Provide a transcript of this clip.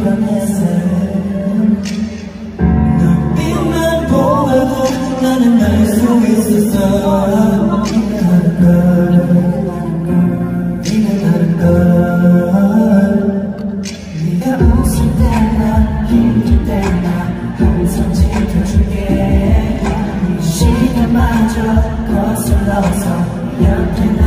밤새 눈빛만 보아도 나는 알 수 있었어. 네가 다른 걸 네가 웃을 때나 힘들 때나 항상 지켜줄게. 이 시간마저 거슬러서 옆에